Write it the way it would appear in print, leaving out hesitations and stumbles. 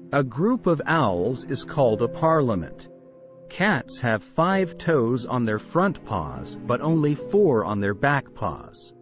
A group of owls is called a parliament. Cats have 5 toes on their front paws but only 4 on their back paws.